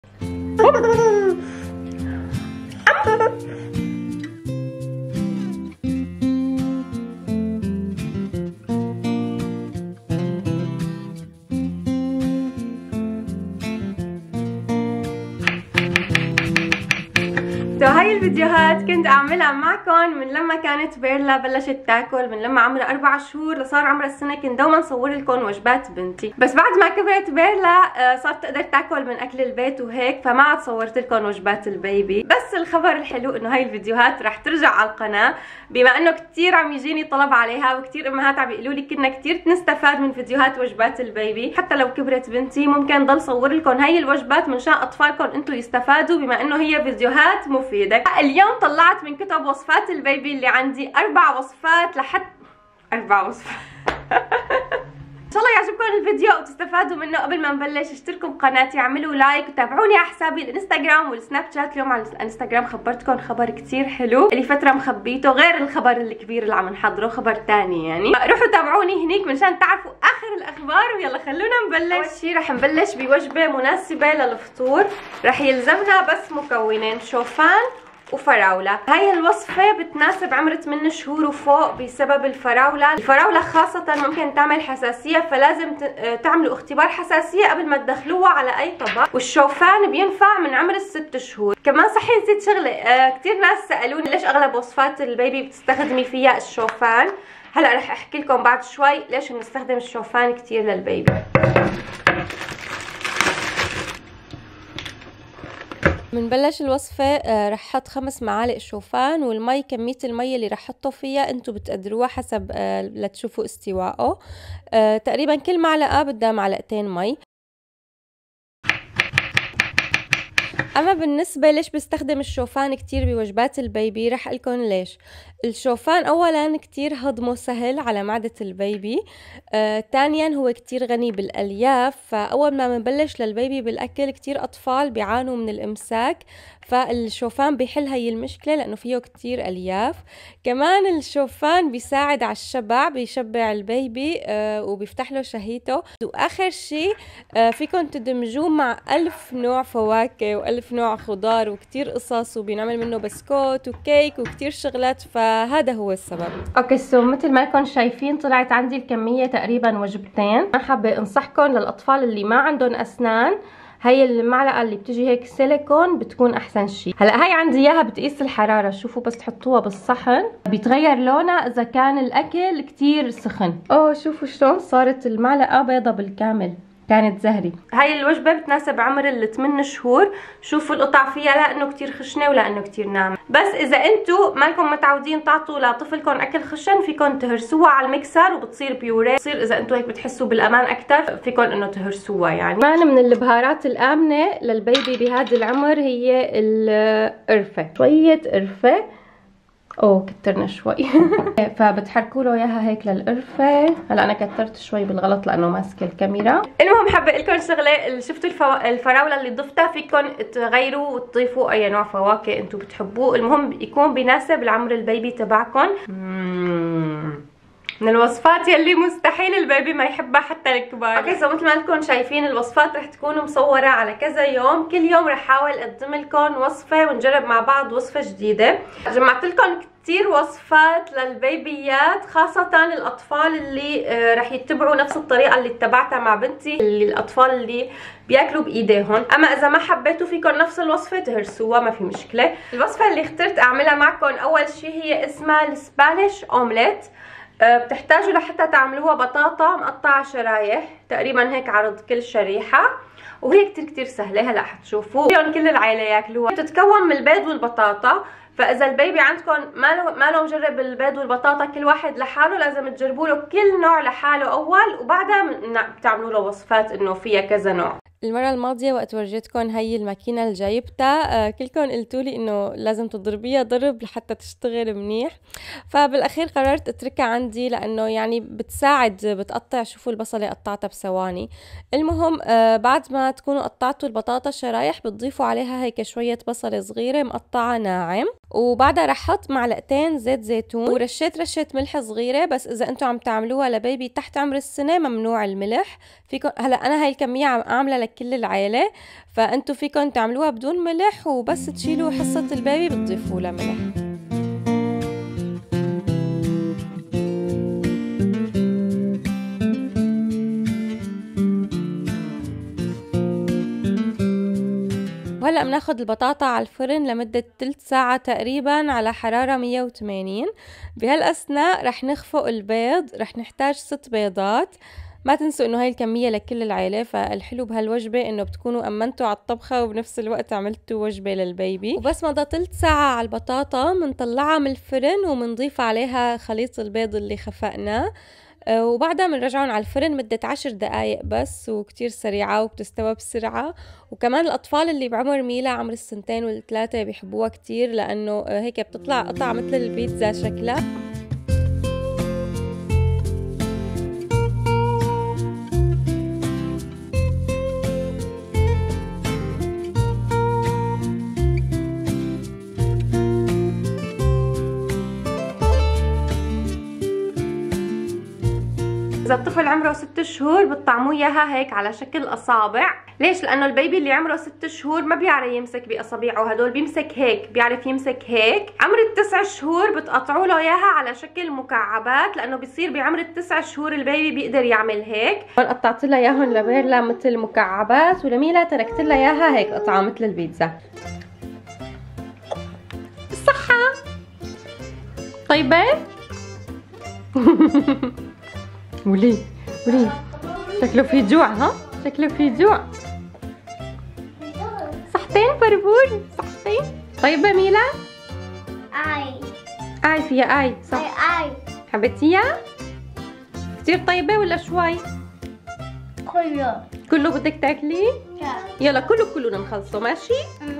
هاي الفيديوهات كنت اعملها معكم من لما كانت بيرلا بلشت تاكل، من لما عمرها 4 شهور لصار عمرها السنه. كنت دوما اصور لكم وجبات بنتي، بس بعد ما كبرت بيرلا صارت تقدر تاكل من اكل البيت وهيك، فما عاد صورت لكم وجبات البيبي. بس الخبر الحلو انه هاي الفيديوهات رح ترجع على القناه، بما انه كثير عم يجيني طلب عليها، وكثير امهات عم يقولوا لي كنا كثير نستفاد من فيديوهات وجبات البيبي. حتى لو كبرت بنتي ممكن ضل صور لكم هاي الوجبات من شان اطفالكم انتم يستفادوا، بما انه هي فيديوهات مفيده. اليوم طلعت من كتب وصفات البيبي اللي عندي 4 وصفات لحد 4 وصفات. ان شاء الله يعجبكم الفيديو وتستفادوا منه. قبل ما نبلش اشتركوا بقناتي، اعملوا لايك وتابعوني على حسابي الانستغرام والسناب شات. اليوم على الانستغرام خبرتكم خبر كتير حلو اللي فتره مخبيته، غير الخبر الكبير اللي عم نحضره، خبر ثاني يعني. روحوا تابعوني هنيك منشان تعرفوا اخر الاخبار. ويلا خلونا نبلش. اول شيء رح نبلش بوجبه مناسبه للفطور. رح يلزمنا بس مكونين: شوفان وفراولة. هاي الوصفة بتناسب عمر 8 شهور وفوق بسبب الفراولة. الفراولة خاصة ممكن تعمل حساسية، فلازم تعملوا اختبار حساسية قبل ما تدخلوها على اي طبق. والشوفان بينفع من عمر 6 شهور. كمان صحيح نسيت شغلة، كتير ناس سألوني ليش اغلب وصفات البيبي بتستخدمي فيها الشوفان. هلا رح احكي لكم بعد شوي ليش بنستخدم الشوفان كتير للبيبي. بنبلش الوصفة. رح احط 5 معالق شوفان، والمي كمية المي اللي رح احطه فيها انتو بتقدروها حسب لتشوفوا استواءه. تقريبا كل معلقة بدها معلقتين مي. اما بالنسبه ليش بستخدم الشوفان كتير بوجبات البيبي، رح اقولكم ليش. الشوفان اولا كتير هضمه سهل على معدة البيبي. ثانيا هو كتير غني بالالياف، فاول ما بنبلش للبيبي بالاكل كتير اطفال بيعانوا من الامساك، فالشوفان بيحل هي المشكله لانه فيه كتير الياف. كمان الشوفان بيساعد على الشبع، بيشبع البيبي وبيفتح له شهيته. واخر شيء فيكم تدمجوه مع 1000 نوع فواكه و1000 نوع خضار وكتير قصص، وبنعمل منه بسكوت وكيك وكتير شغلات، فهذا هو السبب. اوكي مثل ما انكم شايفين طلعت عندي الكميه تقريبا وجبتين. انا حابه انصحكم للاطفال اللي ما عندهم اسنان، هي المعلقه اللي بتجي هيك سيليكون بتكون احسن شيء. هلا هي عندي اياها بتقيس الحراره. شوفوا بس تحطوها بالصحن بيتغير لونها اذا كان الاكل كتير سخن. شوفوا شلون صارت المعلقه بيضه بالكامل، كانت زهري. هاي الوجبه بتناسب عمر 8 شهور. شوفوا القطع فيها لا انه كتير خشنه ولا انه كتير ناعمه. بس اذا انتم مالكم متعودين تعطوا لطفلكم اكل خشن، فيكم تهرسوها على المكسر وبتصير بيوري. بتصير اذا انتم هيك بتحسوا بالامان اكثر فيكم انه تهرسوها يعني. كمان من البهارات الامنه للبيبي بهذا العمر هي القرفه. شويه قرفه، كترنا شوي. فبتحركوا له اياها هيك للقرفه. هلا انا كترت شوي بالغلط لانه ماسكه الكاميرا. المهم حابه لكم شغله، شفتوا الفراوله اللي ضفتها، فيكم تغيروا وتضيفوا اي نوع فواكه انتم بتحبوه، المهم يكون بيناسب العمر البيبي تبعكم. من الوصفات يلي مستحيل البيبي ما يحبها حتى الكبار. اوكي مثل ما انكم شايفين الوصفات رح تكون مصوره على كذا يوم. كل يوم رح احاول اقدم لكم وصفه ونجرب مع بعض وصفه جديده. جمعت لكم كتير وصفات للبيبيات، خاصة للأطفال اللي رح يتبعوا نفس الطريقة اللي اتبعتها مع بنتي، الأطفال اللي بياكلوا بإيديهم. أما إذا ما حبيتوا فيكم نفس الوصفة تهرسوها، ما في مشكلة. الوصفة اللي اخترت أعملها معكم أول شي هي اسمها السبانيش أومليت. بتحتاجوا لحتى تعملوها بطاطا مقطعة شرايح، تقريبا هيك عرض كل شريحة، وهي كتير سهلة. هلا حتشوفوا فيهم كل العائلة ياكلوها. بتتكون من البيض والبطاطا، فاذا البيبي عندكم ما له مجرب البيض والبطاطا كل واحد لحاله، لازم تجربوا له كل نوع لحاله اول، وبعدها بتعملوا له وصفات انه فيها كذا نوع. المرة الماضية وقت ورجيتكم هي الماكينة اللي جايبتها، كلكم قلتوا لي انه لازم تضربيها ضرب لحتى تشتغل منيح، فبالاخير قررت اتركها عندي لانه يعني بتساعد بتقطع. شوفوا البصلة قطعتها بثواني. المهم بعد ما تكونوا قطعتوا البطاطا شرايح بتضيفوا عليها هيك شوية بصلة صغيرة مقطعة ناعم، وبعدها رح احط معلقتين زيت زيتون ورشيت رشة ملح صغيرة، بس اذا انتم عم تعملوها لبيبي تحت عمر السنة ممنوع الملح. فيكم هلا انا هاي الكمية عاملة لكل العيلة، فانتم فيكم تعملوها بدون ملح، وبس تشيلوا حصة البيبي بتضيفوا لها ملح. وهلا بناخد البطاطا على الفرن لمدة 3 ساعة تقريبا على حرارة 180. بهالأثناء رح نخفق البيض، رح نحتاج 6 بيضات. ما تنسوا انه هاي الكمية لكل العيلة، فالحلو بهالوجبة انه بتكونوا امنتوا على الطبخة وبنفس الوقت عملتوا وجبة للبيبي. وبس مضى 3 ساعة على البطاطا منطلعها من الفرن ومنضيف عليها خليط البيض اللي خفقناه، وبعدها بنرجعهم على الفرن مدة 10 دقايق بس، وكتير سريعة وبتستوى بسرعة. وكمان الأطفال اللي بعمر ميلا عمر السنتين والثلاثة بيحبوها كتير، لأنه هيك بتطلع قطع مثل البيتزا شكلها. إذا الطفل عمره 6 شهور بتطعموه إياها هيك على شكل أصابع. ليش؟ لأنه البيبي اللي عمره 6 شهور ما بيعرف يمسك بأصابعه هدول، بيمسك هيك، بيعرف يمسك هيك. عمر ال9 شهور بتقطعوا له إياها على شكل مكعبات، لأنه بيصير بعمر ال9 شهور البيبي بيقدر يعمل هيك. هون قطعت لها إياهم لبيرلا مثل مكعبات، ولميلا تركت لها إياها هيك قطعة مثل البيتزا. الصحة طيبة. ولي شكله في جوع، ها؟ شكله في جوع. صحتين بربور، صحتين. طيبة ميلا؟ آي فيها آي صح؟ آي حبيتيها؟ كتير طيبة ولا شوي؟ كله بدك تاكلي؟ يلا كله نخلصه ماشي؟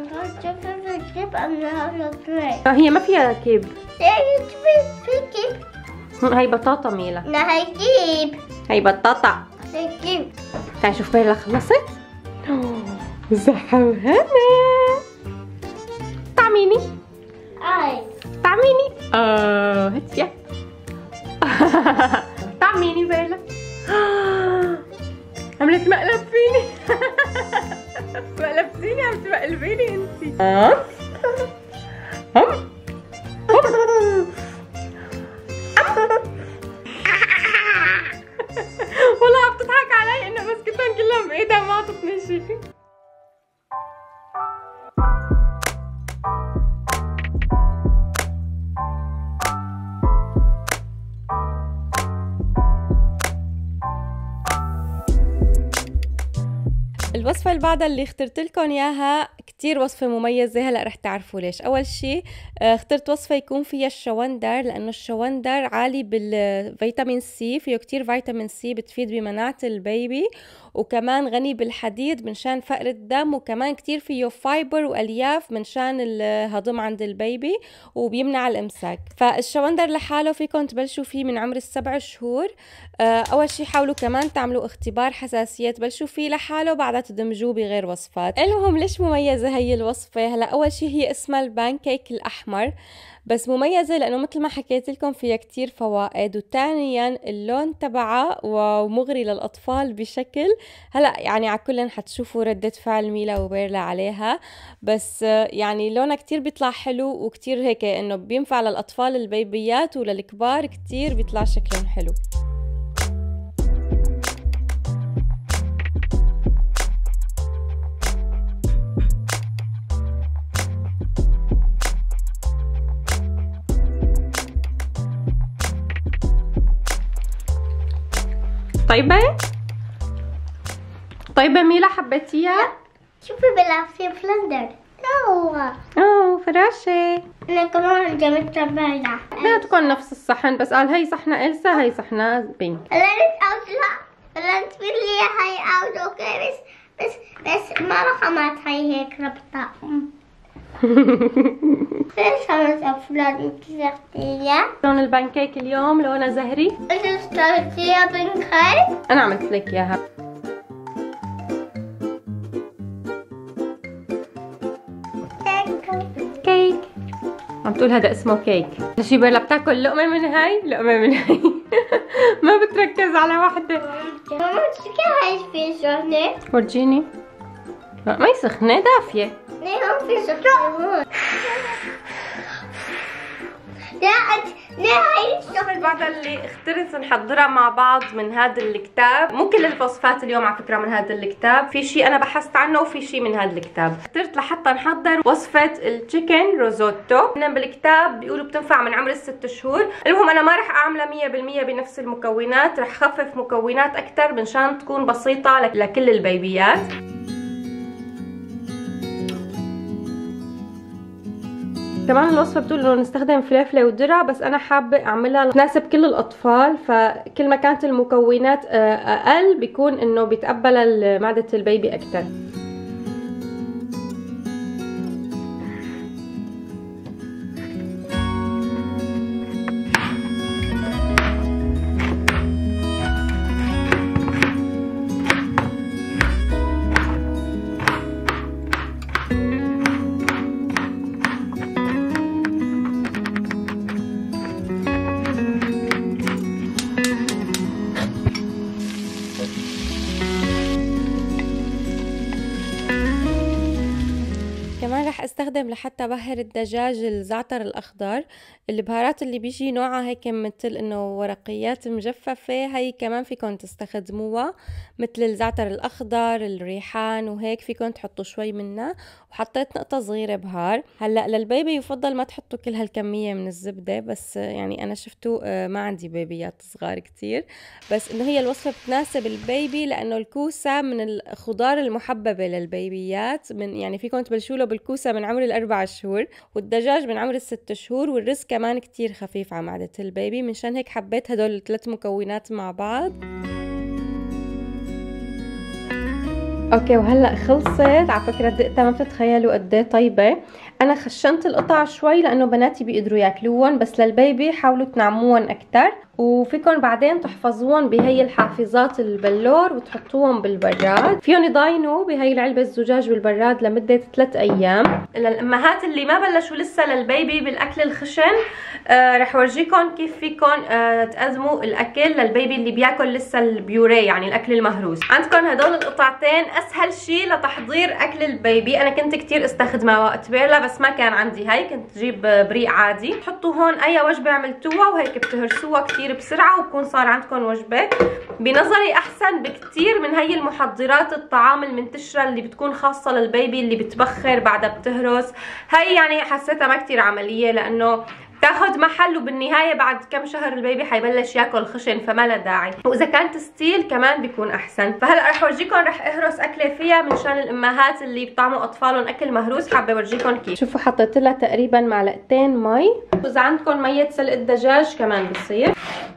هي ما فيها كيب. في كيب. هاي بطاطا ميلا. لا هاي كيب. هاي بطاطا. هاي كيب. تعالي شوف بيرلا خلصت. صحة وهنا. طعميني. طعميني. هاتيا. طعميني بيرلا. عملت مقلب فيني. مقلبتيني، عم تمقلبيني انتي. والله عم تضحك علي انه مسكتهم كلهم بايدها ما عطتني شيء. الوصفة اللي بعدها اللي اخترت لكم اياها كتير وصفة مميزة، هلا رح تعرفوا ليش. اول شيء اخترت وصفة يكون فيها الشوندر، لانه الشوندر عالي بالفيتامين سي، فيه كتير فيتامين سي بتفيد بمناعة البيبي، وكمان غني بالحديد منشان فقر الدم، وكمان كتير فيه فايبر والياف منشان الهضم عند البيبي وبيمنع الامساك. فالشوندر لحاله فيكم تبلشوا فيه من عمر ال7 شهور. اول شيء حاولوا كمان تعملوا اختبار حساسية تبلشوا فيه لحاله، بعدها تدمجوه بغير وصفات. المهم ليش مميزة هي الوصفة؟ هلا اول شيء هي اسمها البانكيك الاحمر، بس مميزة لأنه مثل ما حكيت لكم فيها كتير فوائد، وثانيا اللون تبعها ومغري للأطفال بشكل. هلا يعني على كلن حتشوفوا ردة فعل ميلا وبيرلا عليها، بس يعني لونها كتير بيطلع حلو وكتير هيك إنه بينفع للأطفال البيبيات وللكبار، كتير بيطلع شكلهم حلو. طيبة ميلا حبيتيها؟ شوفي بلعب في بلندر. فراشة. انا كمان جبت بلع. لا تكون نفس الصحن، بس قال هي صحنة إلسا هي صحنة بينك. لا تفيد لي هاي اوت اوكي، بس ما رحمت هاي هيك ربطة. ليش انا افلاد متزغتية؟ لون البانكيك اليوم لونه زهري. انت اشتريتيها بانكيك؟ انا عملت لك اياها. كيك عم تقول هذا اسمه كيك. شي بيرلا بتاكل لقمة من هاي لقمة من هاي. ما بتركز على وحدة. ماما كيف هاي في سخنة؟ ورجيني. ما هي سخنة، دافية. ليه هم في سخنة؟ ليه هاي السخنة؟ بعد اللي اخترت نحضرها مع بعض من هذا الكتاب. مو كل الوصفات اليوم على فكرة من هذا الكتاب، في شيء انا بحثت عنه وفي شيء من هذا الكتاب. اخترت لحتى نحضر وصفة التشيكن روزوتو. بالكتاب بيقولوا بتنفع من عمر ال6 شهور. المهم انا ما رح اعملها 100% بنفس المكونات، رح خفف مكونات اكثر منشان تكون بسيطة لكل البيبيات. كمان الوصفة بتقول انه نستخدم فلفلة وذرة، بس انا حابة اعملها تناسب كل الاطفال، فكل ما كانت المكونات اقل بيكون انه بيتقبلها معدة البيبي اكثر. كمان رح استخدم لحتى بهر الدجاج الزعتر الاخضر. البهارات اللي بيجي نوعها هيك مثل انه ورقيات مجففة، هي كمان فيكن تستخدموها مثل الزعتر الاخضر، الريحان وهيك فيكن تحطوا شوي منها. وحطيت نقطة صغيرة بهار. هلا للبيبي يفضل ما تحطوا كل هالكمية من الزبدة، بس يعني انا شفتوا ما عندي بيبيات صغار كتير، بس انه هي الوصفة بتناسب البيبي لانه الكوسة من الخضار المحببة للبيبيات. من يعني فيكن تبلشوا له بالكوسة من عمر ال4 شهور، والدجاج من عمر ال6 شهور، والرز كمان كتير خفيف على معدة البيبي. منشان هيك حبيت هدول ال3 مكونات مع بعض. اوكي وهلا خلصت. على فكره دقتها ما بتتخيلوا قد ايه طيبه. انا خشنت القطع شوي لانه بناتي بيقدروا ياكلوهم، بس للبيبي حاولوا تنعموهم اكثر. وفيكم بعدين تحفظوهم بهي الحافظات البلور وتحطوهم بالبراد. فيهم يضاينوا بهي العلبه الزجاج بالبراد لمده 3 ايام. للامهات اللي ما بلشوا لسه للبيبي بالاكل الخشن، رح ورجيكم كيف فيكم تقدموا الاكل للبيبي اللي بياكل لسه البيوريه، يعني الاكل المهروس. عندكم هدول القطعتين اسهل شيء لتحضير اكل البيبي. انا كنت كثير استخدمها وقت بيرلا، بس ما كان عندي هاي، كنت جيب بريق عادي. تحطوا هون اي وجبه عملتوها وهيك بتهرسوها كثير بسرعه وبكون صار عندكم وجبه. بنظري احسن بكثير من هي المحضرات الطعام المنتشره اللي بتكون خاصه للبيبي اللي بتبخر بعدها بتهرس. هي يعني حسيتها ما كثير عمليه لانه تاخذ محل، وبالنهايه بعد كم شهر البيبي حيبلش ياكل خشن، فما له داعي. واذا كانت ستيل كمان بيكون احسن. فهلا رح اورجيكم، رح اهرس اكله فيها منشان الامهات اللي بيطعموا اطفالهم اكل مهروس. حابه اورجيكم كيف. شوفوا حطيت لها تقريبا معلقتين مي، واذا عندكم ميه سلق الدجاج كمان بصير.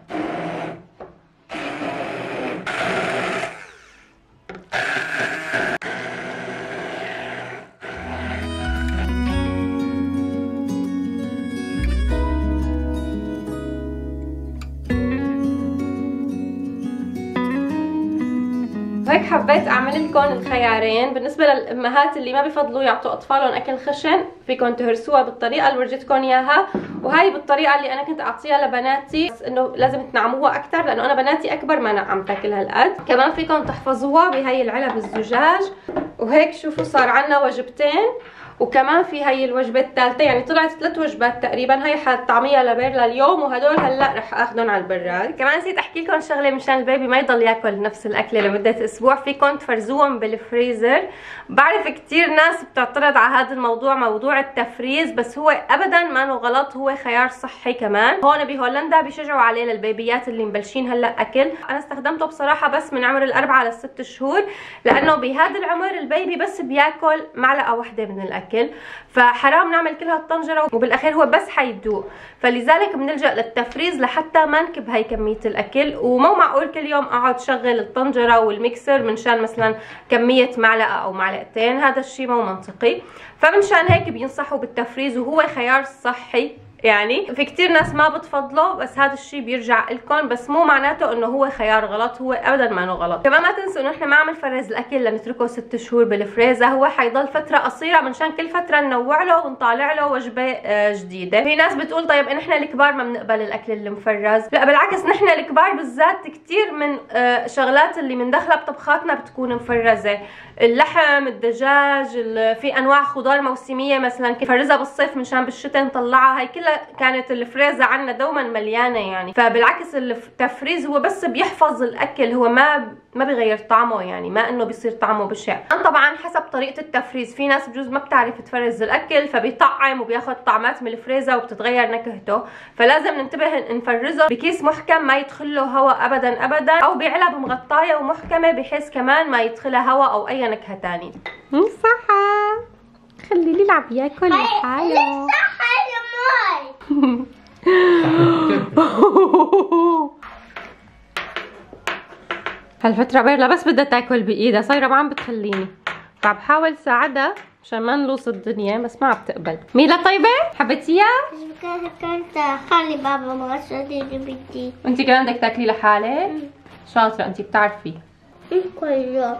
هيك حبيت اعمل لكم الخيارين. بالنسبه للامهات اللي ما بفضلوا يعطوا اطفالهم اكل خشن، فيكم تهرسوها بالطريقه اللي ورجيتكم اياها، وهي بالطريقه اللي انا كنت اعطيها لبناتي، بس انه لازم تنعموها اكثر لانه انا بناتي اكبر ما نعم تاكل هالقد. كمان فيكم تحفظوها بهي العلب الزجاج. وهيك شوفوا صار عنا وجبتين، وكمان في هي الوجبه الثالثه، يعني طلعت 3 وجبات تقريبا. هي حطعميها لبيرلا اليوم، وهدول هلا رح اخذهم على البراد. كمان نسيت احكي لكم شغله مشان البيبي ما يضل ياكل نفس الاكله لمده اسبوع. فيكم تفرزوهم بالفريزر. بعرف كثير ناس بتعترض على هذا الموضوع، موضوع التفريز، بس هو ابدا ما له غلط، هو خيار صحي. كمان هون بهولندا بيشجعوا عليه للبيبيات اللي مبلشين هلا اكل. انا استخدمته بصراحه بس من عمر ال4 ل6 شهور، لانه بهذا العمر البيبي بس بياكل معلقه واحده من الاكل، فحرام نعمل كل هالطنجره وبالاخير هو بس حيدوق. فلذلك بنلجأ للتفريز لحتى ما نكب هي كميه الاكل. ومو معقول كل يوم اقعد شغل الطنجره والميكسر منشان مثلا كميه معلقه او معلقتين، هذا الشيء مو منطقي. فمنشان هيك بينصحوا بالتفريز، وهو خيار صحي يعني في كتير ناس ما بتفضله، بس هذا الشيء بيرجع لكم، بس مو معناته انه هو خيار غلط، هو ابدا ما انه غلط. كمان ما تنسوا انه احنا ما عم نفرز الاكل لنتركه 6 شهور بالفريزر، هو حيضل فتره قصيره منشان كل فتره ننوع له ونطالع له وجبه جديده. في ناس بتقول طيب ان احنا الكبار ما بنقبل الاكل المفرز، لا بالعكس، نحن الكبار بالذات كتير من شغلات اللي بندخلها بطبخاتنا بتكون مفرزه، اللحم، الدجاج، في انواع خضار موسميه مثلا نفرزها بالصيف منشان بالشتاء نطلعها، هي كلها كانت الفريزه عنا دوما مليانه يعني. فبالعكس التفريز هو بس بيحفظ الاكل، هو ما بيغير طعمه، يعني ما انه بيصير طعمه بشع. طبعا حسب طريقه التفريز، في ناس بجوز ما بتعرف تفرز الاكل فبيطعم وبياخذ طعمات من الفريزه وبتتغير نكهته، فلازم ننتبه نفرزه بكيس محكم ما يدخل له هواء ابدا ابدا، او بعلب مغطايه ومحكمه بحيث كمان ما يدخلها هواء او اي نكهه ثانيه. صح، خليه يلعب ياكل لحاله. هالفترة بيرلا بس بدها تاكل بايدها، صايرة ما عم بتخليني، فعم بحاول ساعدها عشان ما نلوص الدنيا، بس ما عم تقبل. ميلا طيبة؟ حبيتيها؟ كنت خلي بابا مغسل بدي. انت كمان بدك تاكلي لحالك؟ شاطرة انت بتعرفي. كله.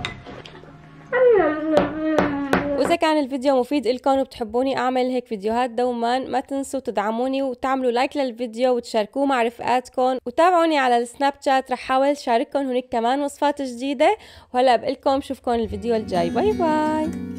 وإذا كان الفيديو مفيد إلكم وبتحبوني أعمل هيك فيديوهات دوما، ما تنسوا تدعموني وتعملوا لايك للفيديو وتشاركوه مع رفقاتكم، وتابعوني على السناب شات، رح حاول شارككم هناك كمان وصفات جديدة. وهلا بقلكم شوفكم الفيديو الجاي، باي باي.